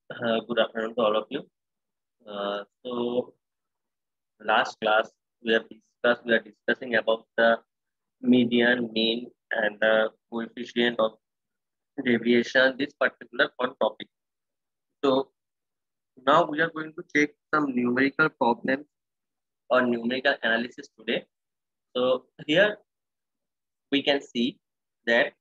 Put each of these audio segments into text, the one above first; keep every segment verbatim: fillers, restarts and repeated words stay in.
Uh, good afternoon to all of you. Uh, so last class we have discussed we are discussing about the median, mean, and the coefficient of deviation. This particular one topic. So now we are going to take some numerical problems or numerical analysis today. So here we can see that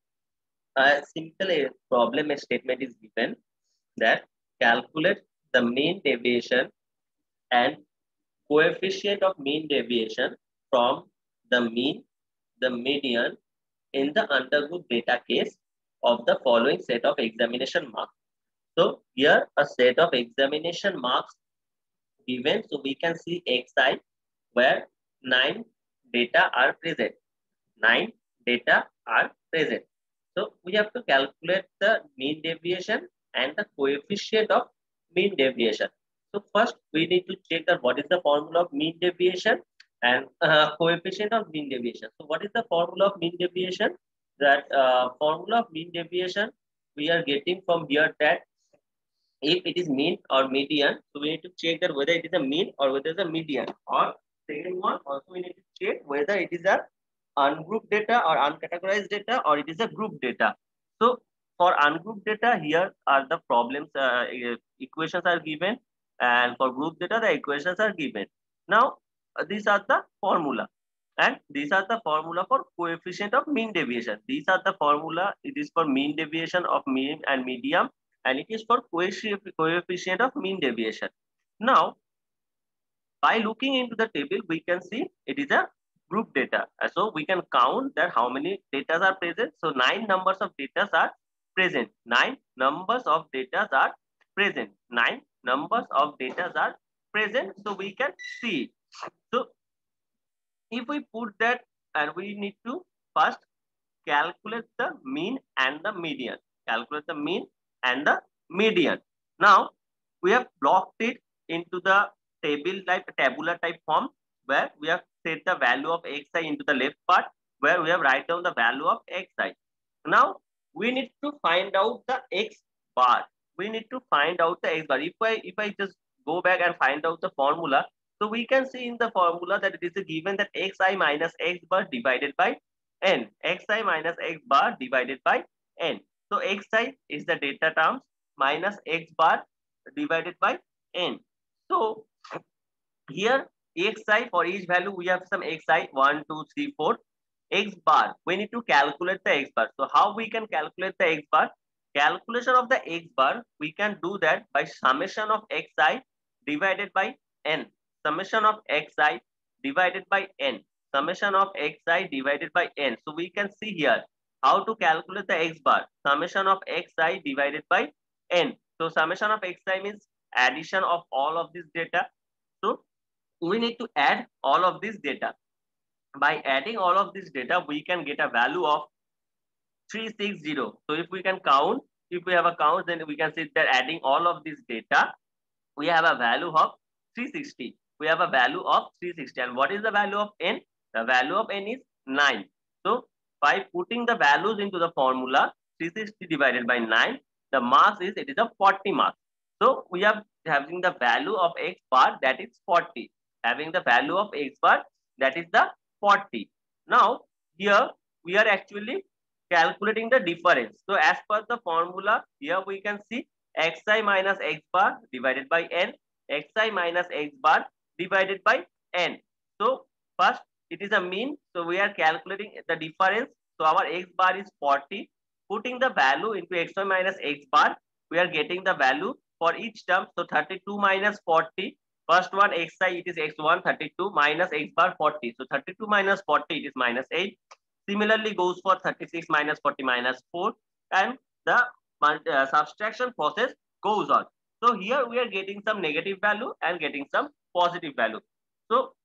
a simple uh, problem statement is given that calculate the mean deviation and coefficient of mean deviation from the mean, the median in the undergroup data case of the following set of examination marks. So here a set of examination marks given. So we can see xi where nine data are present. Nine data are present. So we have to calculate the mean deviation and the coefficient of mean deviation. So first we need to check that what is the formula of mean deviation and uh, coefficient of mean deviation. So what is the formula of mean deviation? That uh, formula of mean deviation we are getting from here that if it is mean or median, so we need to check that whether it is a mean or whether it is a median. Or second one, also we need to check whether it is a ungrouped data or uncategorized data or it is a group data. So for ungrouped data, here are the problems, uh, equations are given, and for group data, the equations are given. Now, uh, these are the formula. And these are the formula for coefficient of mean deviation. These are the formula. It is for mean deviation of mean and median, and it is for coefficient of mean deviation. Now, by looking into the table, we can see it is a group data. So we can count that how many data are present. So nine numbers of data are present. Nine numbers of data are present. Nine numbers of data are present. So we can see. So if we put that, and we need to first calculate the mean and the median. Calculate the mean and the median. Now we have blocked it into the table type, tabular type form, where we have set the value of xi into the left part, where we have write down the value of xi. Now we need to find out the x bar. We need to find out the x bar. If I if I just go back and find out the formula, so we can see in the formula that it is given that xi minus x bar divided by n. Xi minus x bar divided by n. So xi is the data terms minus x bar divided by n. So here xi, for each value we have some xi one, two, three, four. X bar, we need to calculate the x bar. So how we can calculate the x bar? Calculation of the x bar, we can do that by summation of xi divided by n. Summation of xi divided by n. Summation of xi divided by n. So we can see here how to calculate the x bar. Summation of xi divided by n. So summation of xi means addition of all of this data. So we need to add all of this data. By adding all of this data, we can get a value of three sixty. So if we can count, if we have a count, then we can see that adding all of this data, we have a value of three sixty. We have a value of three sixty. And what is the value of n? The value of n is nine. So by putting the values into the formula, three sixty divided by nine, the mass is, it is a forty mass. So we are having the value of x bar, that is forty. Having the value of x bar, that is the forty. Now here we are actually calculating the difference. So as per the formula, here we can see xi minus x bar divided by n, xi minus x bar divided by n. So first it is a mean, so we are calculating the difference. So our x bar is forty. Putting the value into xi minus x bar, we are getting the value for each term. So thirty-two minus forty. First one xi, it is x one, thirty-two minus x bar forty. So thirty-two minus forty, it is minus eight. Similarly goes for thirty-six minus forty minus four, and the uh, subtraction process goes on. So here we are getting some negative value and getting some positive value. So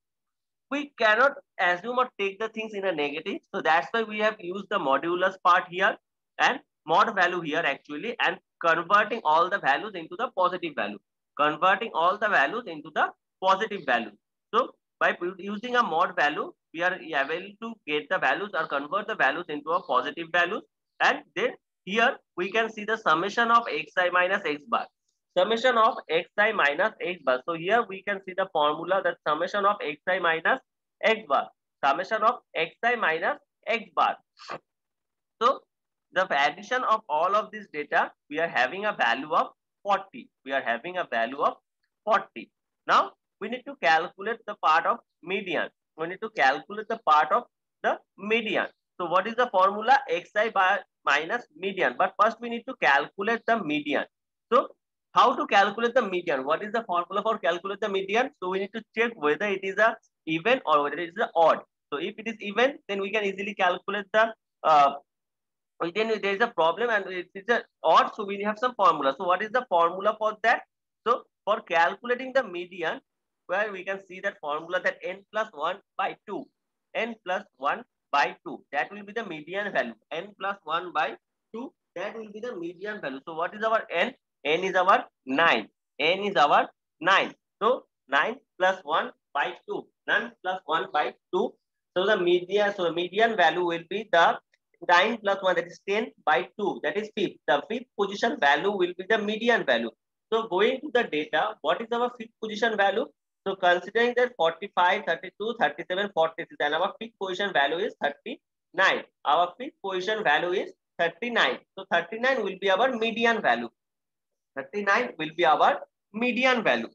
we cannot assume or take the things in a negative. So that's why we have used the modulus part here and mod value here actually, and converting all the values into the positive value. Converting all the values into the positive value. So by using a mod value, we are able to get the values or convert the values into a positive value. And then here we can see the summation of xi minus x bar. summation of xi minus x bar. So here we can see the formula, that summation of xi minus x bar, summation of xi minus x bar. So the addition of all of this data, we are having a value of forty. We are having a value of forty. Now we need to calculate the part of median. We need to calculate the part of the median. So what is the formula? Xi by minus median. But first we need to calculate the median. So how to calculate the median? What is the formula for calculate the median? So we need to check whether it is a even or whether it is a odd. So if it is even, then we can easily calculate the uh, then there is a problem and it is a odd, so we have some formula. So what is the formula for that? So for calculating the median, where we can see that formula, that n plus one by two, n plus one by two, that will be the median value. N plus one by two, that will be the median value. So what is our n? N is our nine. N is our nine. So nine plus one by two, nine plus one by two. So the median, so the median value will be the nine plus one, that is ten by two, that is fifth. The fifth position value will be the median value. So going to the data, what is our fifth position value? So considering that forty-five, thirty-two, thirty-seven, forty-six, then our fifth position value is thirty-nine. Our fifth position value is thirty-nine. So thirty-nine will be our median value. thirty-nine will be our median value.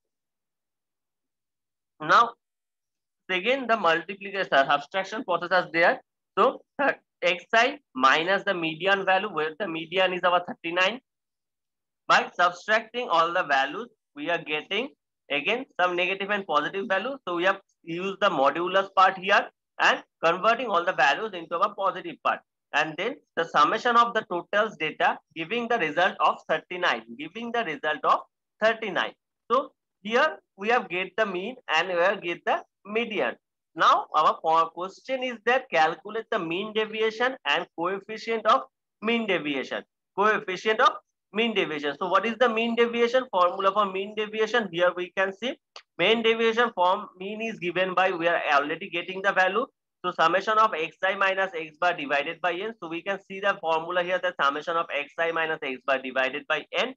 Now, again, the multiplication, subtraction process is there. So xi minus the median value, where the median is our thirty-nine. By subtracting all the values, we are getting again some negative and positive value. So we have used the modulus part here and converting all the values into a positive part. And then the summation of the totals data giving the result of thirty-nine, giving the result of thirty-nine. So here we have get the mean and we have get the median. Now our question is that calculate the mean deviation and coefficient of mean deviation. Coefficient of mean deviation. So what is the mean deviation? Formula for mean deviation, here we can see mean deviation from mean is given by, we are already getting the value. So summation of xi minus x bar divided by n. So we can see the formula here, the summation of xi minus x bar divided by n.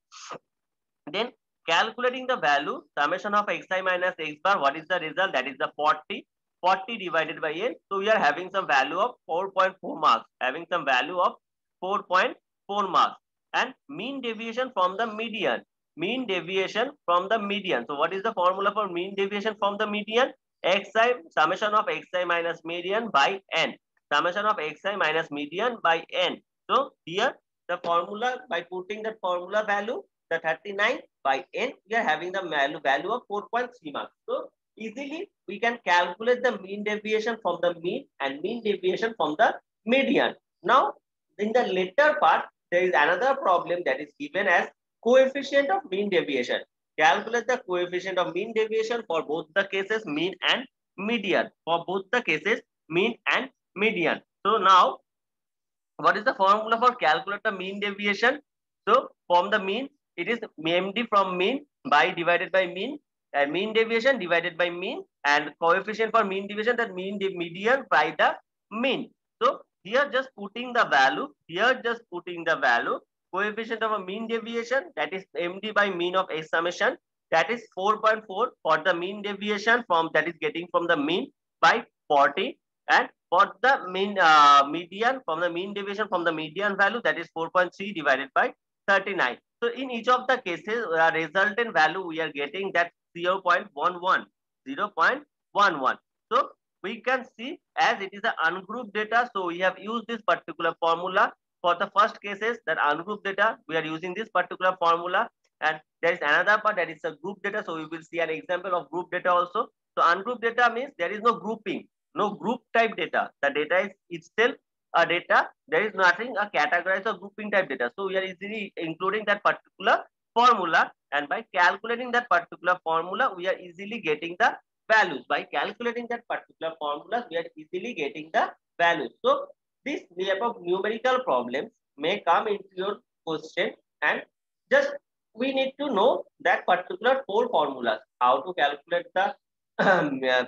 Then calculating the value, summation of xi minus x bar, what is the result? That is the forty. forty divided by n. So we are having some value of four point four marks, having some value of four point four marks. And mean deviation from the median, mean deviation from the median. So what is the formula for mean deviation from the median? Xi, summation of xi minus median by n, summation of xi minus median by n. So here the formula, by putting the formula value, the thirty-nine by n, we are having the value value of four point three marks. So easily we can calculate the mean deviation from the mean and mean deviation from the median. Now in the later part, there is another problem that is given as coefficient of mean deviation. Calculate the coefficient of mean deviation for both the cases, mean and median. For both the cases, mean and median. So now, what is the formula for calculate the mean deviation? So from the mean, it is M D from mean by divided by mean, and mean deviation divided by mean, and coefficient for mean deviation, that mean median by the mean. So here just putting the value, here just putting the value, coefficient of a mean deviation, that is M D by mean of a summation, that is four point four for the mean deviation from, that is getting from the mean by forty, and for the mean uh, median from the mean deviation from the median value, that is four point three divided by thirty-nine. So in each of the cases, uh, resultant value we are getting that zero point one one, zero point one one. So we can see as it is an ungrouped data, so we have used this particular formula. For the first cases, that ungrouped data, we are using this particular formula. And there is another part that is a group data. So we will see an example of group data also. So ungrouped data means there is no grouping, no group type data. The data is itself a data. There is nothing a categorized or grouping type data. So we are easily including that particular formula, and by calculating that particular formula, we are easily getting the values. By calculating that particular formula, we are easily getting the values. So this type of numerical problems may come into your question, and just we need to know that particular four formulas, how to calculate the um, uh,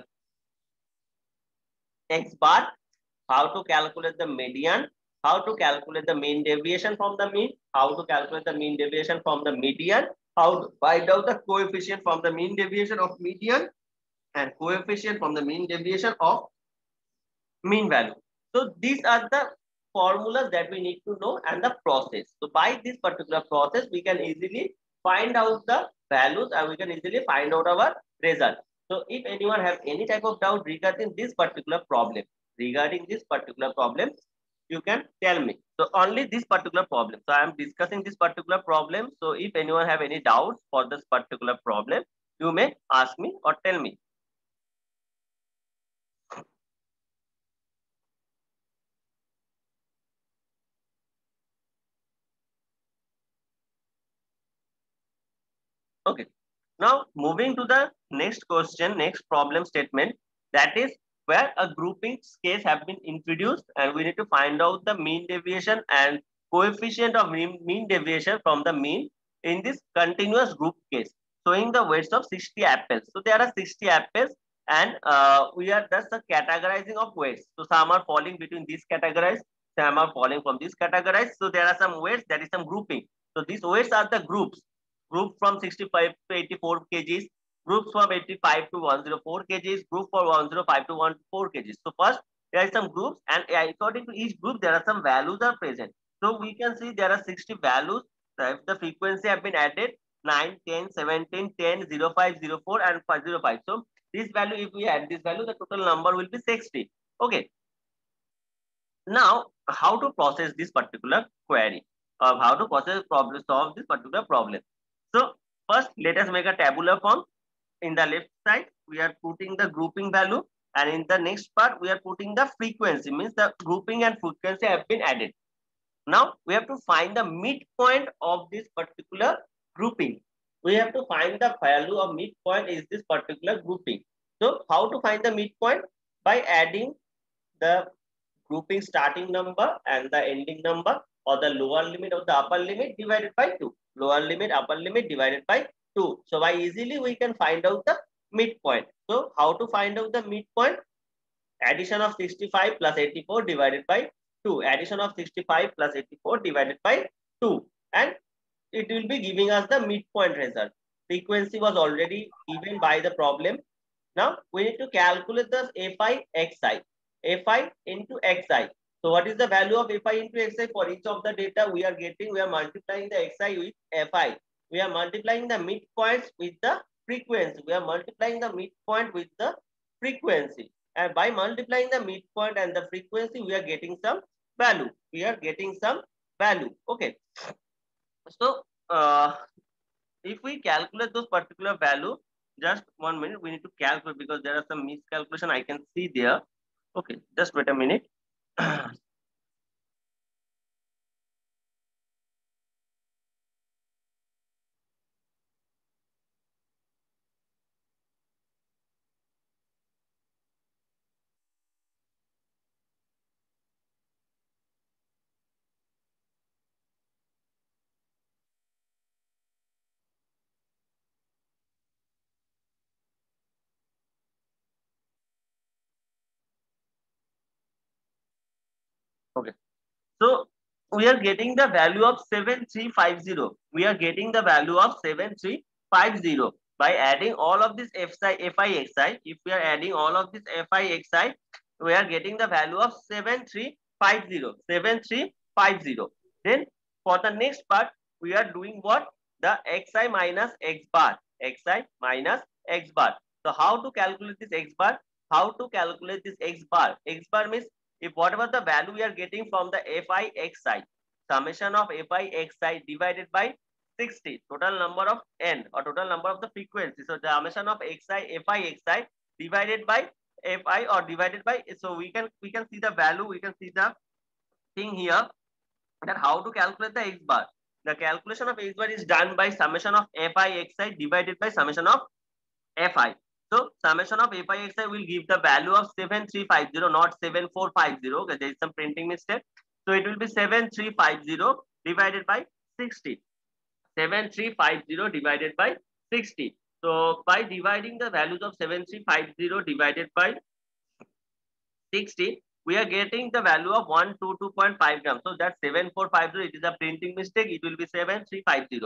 x bar, how to calculate the median, how to calculate the mean deviation from the mean, how to calculate the mean deviation from the median, How to find out the coefficient from the mean deviation of median and coefficient from the mean deviation of mean value. So these are the formulas that we need to know and the process. So by this particular process, we can easily find out the values and we can easily find out our result. So if anyone have any type of doubt regarding this particular problem, regarding this particular problem, you can tell me. So only this particular problem. So I am discussing this particular problem. So if anyone have any doubts for this particular problem, you may ask me or tell me. Okay. Now moving to the next question, next problem statement, that is where a grouping case have been introduced and we need to find out the mean deviation and coefficient of mean, mean deviation from the mean in this continuous group case, showing the weights of sixty apples. So there are sixty apples and uh, we are just the categorizing of weights. So some are falling between these categories, some are falling from this categories. So there are some weights, there is some grouping. So these weights are the groups. Group from sixty-five to eighty-four kgs, groups from eighty-five to one hundred four kgs, group for one hundred five to one hundred four kgs. So first, there are some groups and according to each group, there are some values are present. So we can see there are sixty values. If the frequency have been added, nine, ten, seventeen, ten, zero five, zero four and five zero five. So this value, if we add this value, the total number will be sixty. Okay. Now, how to process this particular query or how to process problem, solve this particular problem. So first, let us make a tabular form. In the left side, we are putting the grouping value, and in the next part, we are putting the frequency, means the grouping and frequency have been added. Now we have to find the midpoint of this particular grouping. We have to find the value of midpoint is this particular grouping. So how to find the midpoint? By adding the grouping starting number and the ending number, or the lower limit of the upper limit divided by two. Lower limit, upper limit divided by two. So by easily we can find out the midpoint. So how to find out the midpoint? Addition of sixty-five plus eighty-four divided by two. Addition of sixty-five plus eighty-four divided by two. And it will be giving us the midpoint result. Frequency was already given by the problem. Now we need to calculate the Fi xi. Fi into xi. So what is the value of Fi into xi? For each of the data we are getting, we are multiplying the xi with Fi. We are multiplying the midpoints with the frequency. We are multiplying the midpoint with the frequency. And by multiplying the midpoint and the frequency, we are getting some value. We are getting some value. Okay. So uh, if we calculate those particular value, just one minute, we need to calculate because there are some miscalculation I can see there. Okay, just wait a minute. Okay. So we are getting the value of seven three five zero. We are getting the value of seven three five zero by adding all of this Fi, Fi xi. If we are adding all of this Fi xi, we are getting the value of seven three five zero. seven three five zero. Then for the next part, we are doing what? The xi minus x bar. Xi minus x bar. So how to calculate this x bar? How to calculate this x bar? X bar means if whatever the value we are getting from the Fi xi, summation of Fi xi divided by sixty, total number of n or total number of the frequency. So the summation of xi, Fi xi divided by Fi or divided by, so we can we can see the value, we can see the thing here that how to calculate the x bar. The calculation of x bar is done by summation of Fi xi divided by summation of Fi. So summation of Fi xi will give the value of seven three five zero, not seven four five zero. Okay, there is some printing mistake. So it will be seven three five zero divided by sixty. seven three five zero divided by sixty. So by dividing the values of seven three five zero divided by sixty, we are getting the value of one hundred twenty-two point five grams. So that's seven four five zero. It is a printing mistake. It will be seven three five zero.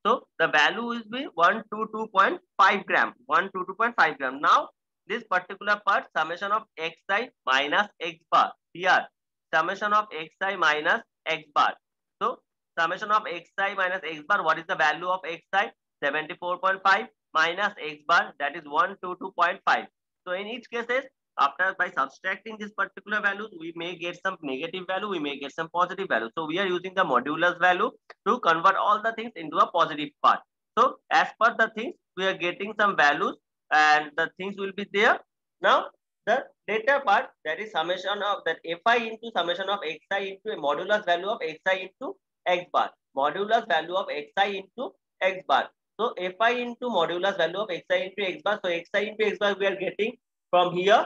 So the value is be one hundred twenty-two point five gram, one hundred twenty-two point five gram. Now this particular part, summation of xi minus x bar. Here, summation of xi minus x bar. So summation of xi minus x bar, what is the value of xi? seventy-four point five minus x bar, that is one hundred twenty-two point five. So in each cases, after by subtracting this particular values, we may get some negative value, we may get some positive value. So we are using the modulus value to convert all the things into a positive part. So as per the things, we are getting some values and the things will be there. Now the data part, that is summation of that fi into summation of xi into a modulus value of xi into x bar. Modulus value of xi into x bar. So fi into modulus value of xi into x bar. So xi into x bar we are getting from here,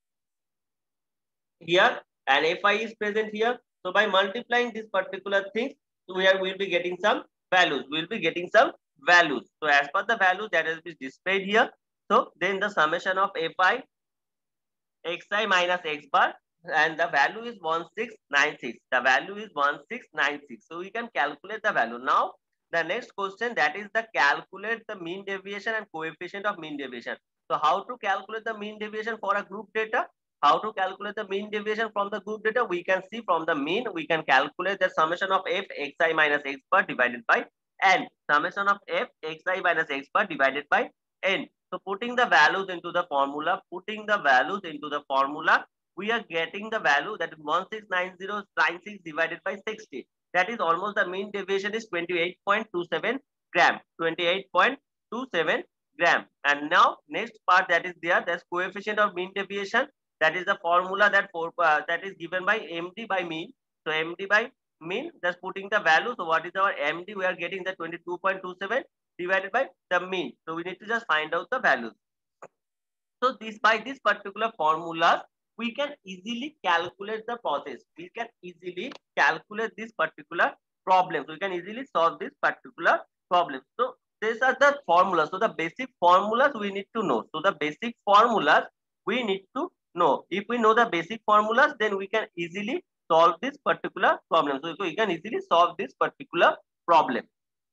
here, and fi is present here. So by multiplying this particular thing, we are will be getting some values. We will be getting some values. So as per the value that has been displayed here, so then the summation of fi xi minus x bar, and the value is one six nine six. The value is one six nine six. So we can calculate the value. Now the next question, that is the calculate the mean deviation and coefficient of mean deviation. So how to calculate the mean deviation for a group data? How to calculate the mean deviation from the group data? We can see from the mean, we can calculate the summation of f xi minus x bar divided by n. Summation of f xi minus x bar divided by n. So putting the values into the formula, putting the values into the formula, we are getting the value that is one six nine zero nine six divided by sixty. That is almost the mean deviation is twenty-eight point two seven gram. twenty-eight point two seven gram. And now next part that is there, that's coefficient of mean deviation. That is the formula that for uh, that is given by M D by mean. So M D by mean, just putting the value. So what is our M D? We are getting the twenty-two point two seven divided by the mean. So we need to just find out the values. So this by this particular formula, we can easily calculate the process. We can easily calculate this particular problem. So we can easily solve this particular problem. So these are the formulas. So the basic formulas we need to know. So the basic formulas we need to know. If we know the basic formulas, then we can easily solve this particular problem. So, so we can easily solve this particular problem.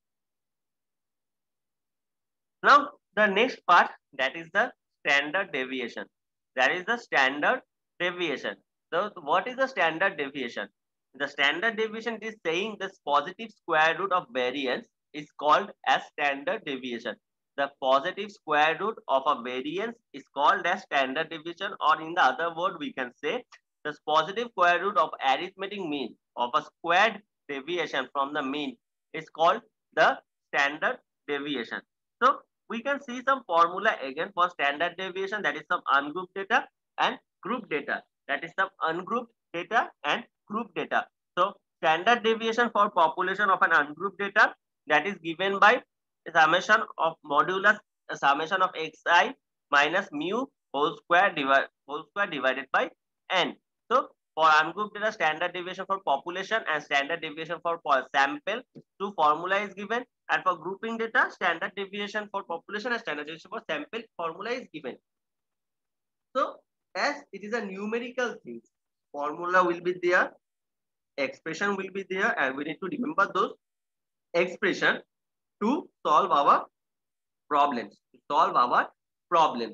Now the next part, that is the standard deviation. That is the standard deviation. So what is the standard deviation? The standard deviation is saying this positive square root of variance is called as standard deviation. The positive square root of a variance is called as standard deviation, or in the other word we can say the positive square root of arithmetic mean of a squared deviation from the mean is called the standard deviation. So we can see some formula again for standard deviation, that is some ungrouped data and group data. That is some ungrouped data and group data. So standard deviation for population of an ungrouped data, that is given by summation of modulus summation of xi minus mu whole square divide whole square divided by n. So for ungrouped data, standard deviation for population and standard deviation for sample, two formula is given. And for grouping data, standard deviation for population and standard deviation for sample formula is given. So as it is a numerical thing, formula will be there, expression will be there, and we need to remember those expression to solve our problems. To solve our problems.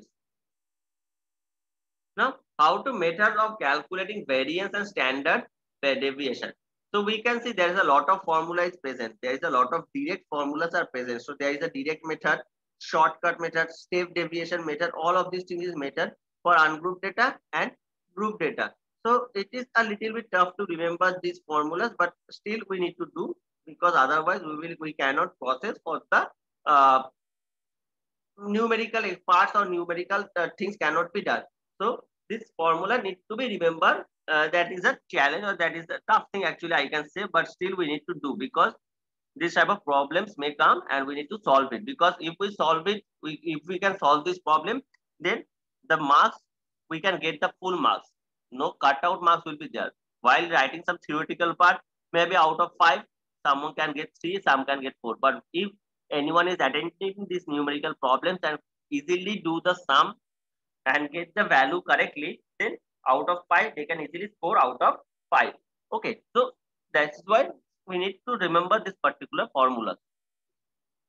Now, how to method of calculating variance and standard deviation. So we can see there is a lot of formula is present. There is a lot of direct formulas are present. So there is a direct method, shortcut method, step deviation method. All of these things is method for ungrouped data and group data. So it is a little bit tough to remember these formulas, but still we need to do, because otherwise we will we cannot process for the uh, numerical parts or numerical uh, things cannot be done. So this formula needs to be remembered. Uh, that is a challenge, or that is a tough thing actually I can say, but still we need to do, because this type of problems may come and we need to solve it. Because if we solve it, we, if we can solve this problem, then the marks, we can get the full marks. No cutout marks will be there. While writing some theoretical part, maybe out of five, someone can get three, some can get four. But if anyone is attempting these numerical problems and easily do the sum and get the value correctly, then out of five, they can easily score out of five. Okay, so that's why we need to remember this particular formula.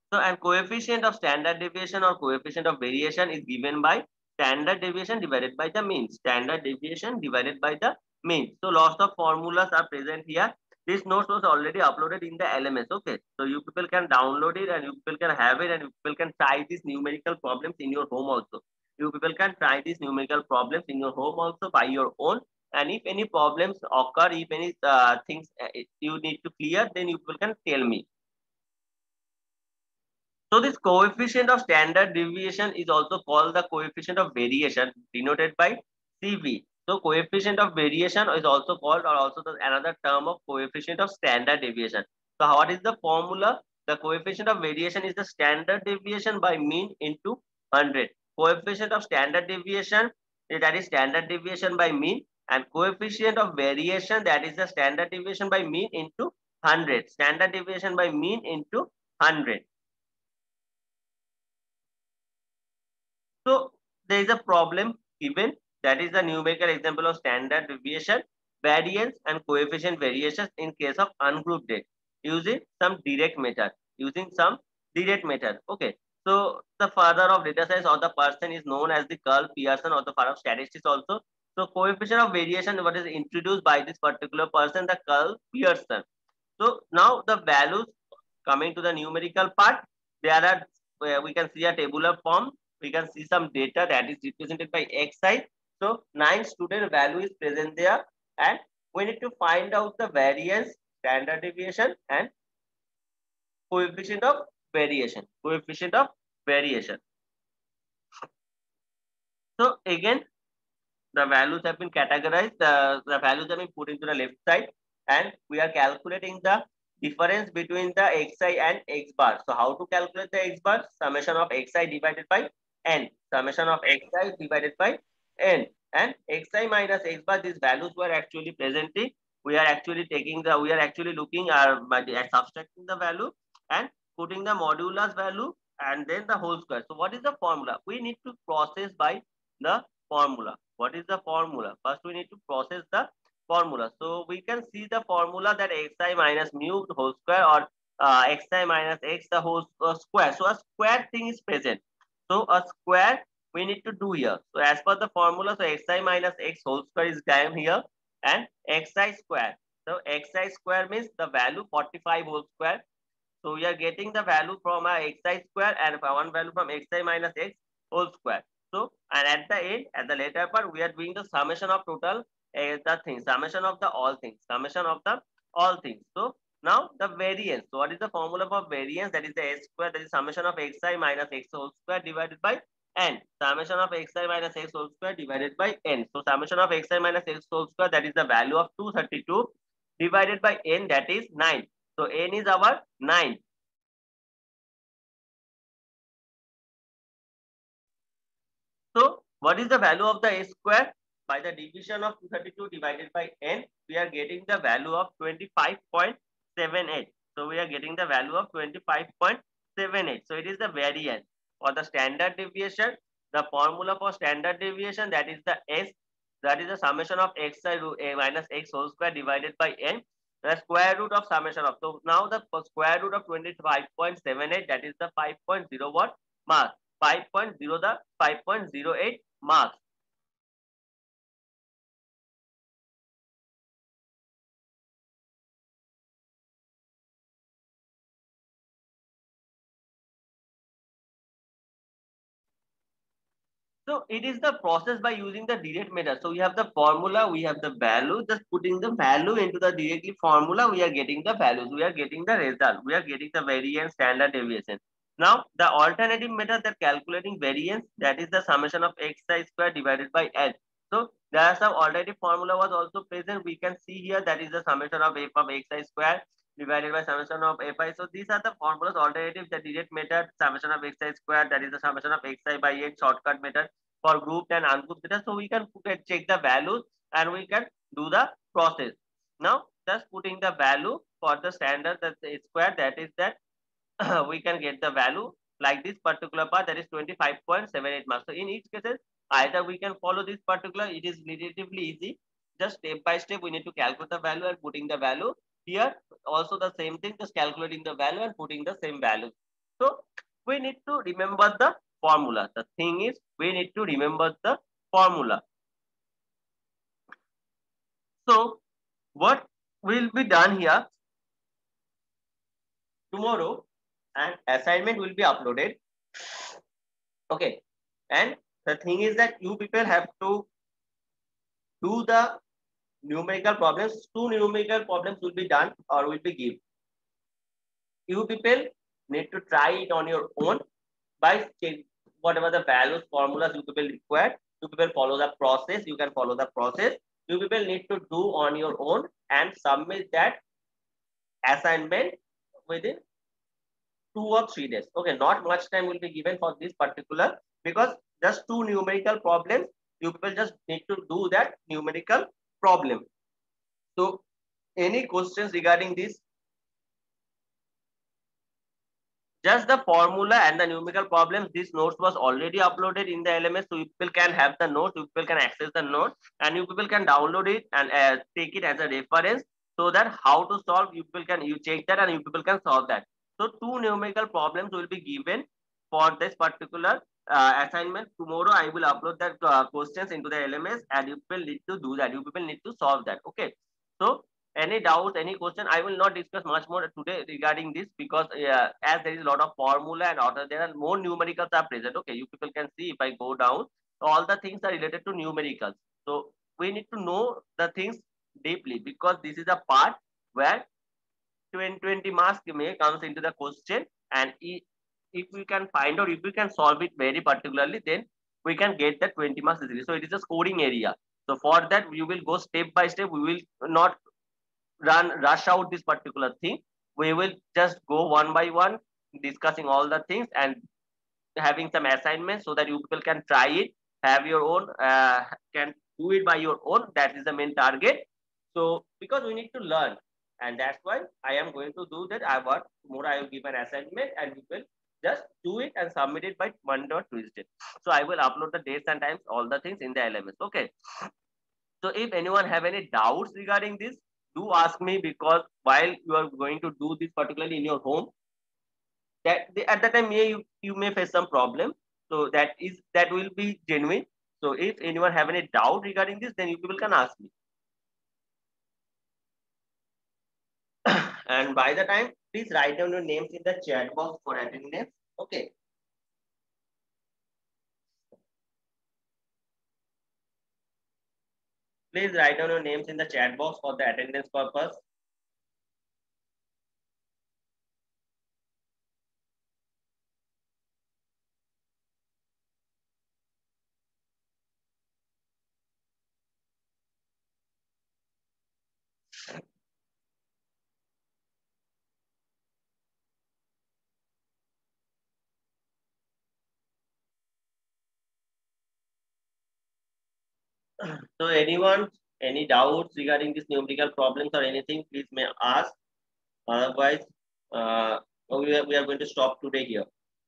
So, and coefficient of standard deviation or coefficient of variation is given by standard deviation divided by the mean. Standard deviation divided by the mean. So, lots of formulas are present here. This note was already uploaded in the L M S. Okay. So, you people can download it and you people can have it and you people can try these numerical problems in your home also. You people can try these numerical problems in your home also by your own. And if any problems occur, if any uh, things uh, you need to clear, then you people can tell me. So this coefficient of standard deviation is also called the coefficient of variation, denoted by C V. So coefficient of variation is also called, or also the, another term of coefficient of standard deviation. So what is the formula? The coefficient of variation is the standard deviation by mean into one hundred. Coefficient of standard deviation, that is standard deviation by mean, and coefficient of variation, that is the standard deviation by mean into one hundred. Standard deviation by mean into one hundred. So there is a problem given, that is the numerical example of standard deviation, variance and coefficient variations in case of ungrouped data using some direct method. Using some direct method. Okay. So the father of data science or the person is known as the Carl Pearson, or the father of statistics also. So coefficient of variation, what is introduced by this particular person, the Carl Pearson. So now the values, coming to the numerical part, there are uh, we can see a tabular form. We can see some data that is represented by xi. So nine student value is present there, and we need to find out the variance, standard deviation, and coefficient of variation. Coefficient of variation. So again, the values have been categorized. The, the values have been put into the left side, and we are calculating the difference between the xi and x bar. So how to calculate the x bar? Summation of xi divided by n. Summation of xi divided by n. And xi minus x bar, these values were actually presenting. We are actually taking the, we are actually looking at, at subtracting the value and putting the modulus value and then the whole square. So what is the formula? We need to process by the formula. What is the formula? First, we need to process the formula. So we can see the formula that xi minus mu the whole square, or uh, xi minus x the whole uh, square. So a square thing is present. So a square we need to do here. So as per the formula, so xi minus x whole square is given here, and xi square. So xi square means the value forty-five whole square. So we are getting the value from a xi square and one value from xi minus x whole square. So, and at the end, at the later part, we are doing the summation of total uh, the things, summation of the all things, summation of the all things. So now the variance. So what is the formula for variance? That is the s square, that is summation of xi minus x whole square divided by n. Summation of xi minus x whole square divided by n. So summation of xi minus x whole square, that is the value of two hundred thirty-two divided by n, that is nine. So n is our nine. So what is the value of the s square? By the division of two hundred thirty-two divided by n, we are getting the value of twenty-five point seven eight. So we are getting the value of twenty-five point seven eight. So it is the variance. For the standard deviation, the formula for standard deviation, that is the s, that is the summation of xi minus x whole square divided by n, the square root of summation of. So now the square root of twenty-five point seven eight, that is the five point zero what mark. five point zero the five point zero eight marks. So it is the process by using the direct method. So we have the formula, we have the value, just putting the value into the directly formula, we are getting the values, we are getting the result, we are getting the variance, standard deviation. Now the alternative method, that calculating variance, that is the summation of xi square divided by n. So there are some alternative formula was also present. We can see here, that is the summation of f of xi square divided by summation of fi. So these are the formulas alternative, the direct method, summation of xi square, that is the summation of xi by n, shortcut method for grouped and ungrouped data. So we can check the values and we can do the process. Now just putting the value for the standard, that is square, that is that we can get the value like this particular part, that is twenty-five point seven eight marks. So in each cases, either we can follow this particular, it is relatively easy. Just step by step, we need to calculate the value and putting the value. Here also the same thing, just calculating the value and putting the same value. So we need to remember the formula. The thing is, we need to remember the formula. So what will be done here tomorrow, and assignment will be uploaded. Okay. And the thing is that you people have to do the numerical problems. Two numerical problems will be done or will be given. You people need to try it on your own by whatever the values, formulas you people require. You people follow the process. You can follow the process. You people need to do on your own and submit that assignment within two or three days. Okay, not much time will be given for this particular, because just two numerical problems. You people just need to do that numerical problem. So, any questions regarding this? Just the formula and the numerical problems. This notes was already uploaded in the L M S, so you people can have the notes. You people can access the notes, and you people can download it and uh, take it as a reference, so that how to solve, you people can you check that and you people can solve that. So two numerical problems will be given for this particular uh, assignment. Tomorrow I will upload that uh, questions into the L M S, and you people need to do that. You people need to solve that. Okay. So any doubts, any question, I will not discuss much more today regarding this, because uh, as there is a lot of formula and order, there are more numericals are present. Okay, you people can see if I go down, all the things are related to numericals. So we need to know the things deeply, because this is a part where twenty, twenty marks may comes into the question, and if, if we can find out, if we can solve it very particularly, then we can get the twenty marks easily. So it is a scoring area. So for that, we will go step by step. We will not run rush out this particular thing. We will just go one by one, discussing all the things and having some assignments, so that you people can try it, have your own, uh, can do it by your own. That is the main target. So because we need to learn, and that's why I am going to do that. I want tomorrow I will give an assignment, and you will just do it and submit it by Monday or Tuesday. So I will upload the dates and times, all the things in the L M S. Okay. So if anyone have any doubts regarding this, do ask me, because while you are going to do this particularly in your home, that the, at that time may you, you may face some problem. So that is that will be genuine. So if anyone have any doubt regarding this, then you people can ask me. And by the time, please write down your names in the chat box for attendance. Okay. Please write down your names in the chat box for the attendance purpose. So anyone, any doubts regarding this numerical problems or anything, please may ask. Otherwise, uh, we, are, we are going to stop today here.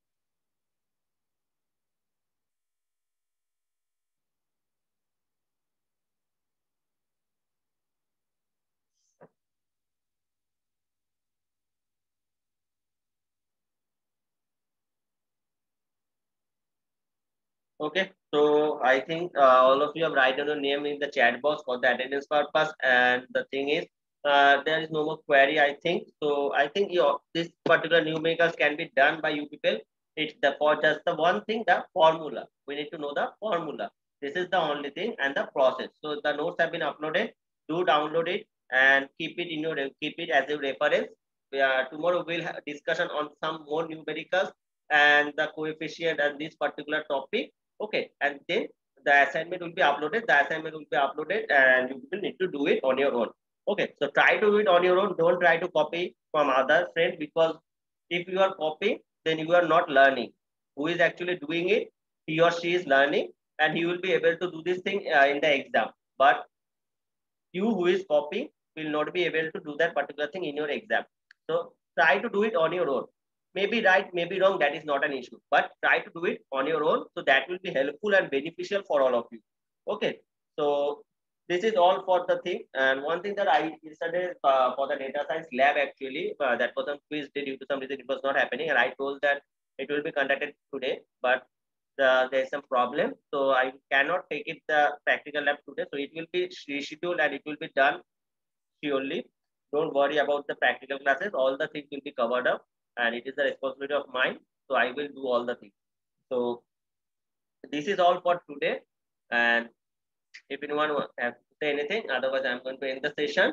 Okay, so I think uh, all of you have written your name in the chat box for the attendance purpose. And the thing is, uh, there is no more query, I think. So I think your this particular numericals can be done by you people. It's the for just the one thing, the formula. We need to know the formula. This is the only thing, and the process. So the notes have been uploaded. Do download it and keep it in your keep it as a reference. Uh, tomorrow we'll have discussion on some more numericals and the coefficient and this particular topic. Okay, and then the assignment will be uploaded. The assignment will be uploaded, and you will need to do it on your own. Okay, so try to do it on your own. Don't try to copy from other friends, because if you are copying, then you are not learning. Who is actually doing it? He or she is learning, and he will be able to do this thing uh, in the exam. But you who is copying will not be able to do that particular thing in your exam. So try to do it on your own. Maybe right, maybe wrong, that is not an issue. But try to do it on your own. So that will be helpful and beneficial for all of you. Okay. So this is all for the thing. And one thing that I yesterday uh, for the data science lab actually uh, that was on quiz day, due to some reason it was not happening, and I told that it will be conducted today, but the, there is some problem, so I cannot take it the practical lab today. So it will be rescheduled and it will be done surely. Don't worry about the practical classes. All the things will be covered up, and it is the responsibility of mine. So I will do all the things. So this is all for today. And if anyone has to say anything, otherwise I'm going to end the session.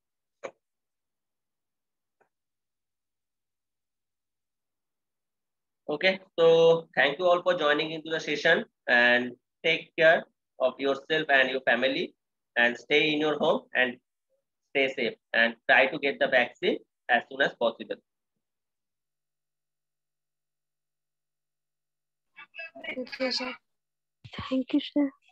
Okay, so thank you all for joining into the session, and take care of yourself and your family, and stay in your home and stay safe, and try to get the vaccine as soon as possible. Thank you, sir. Thank you, sir.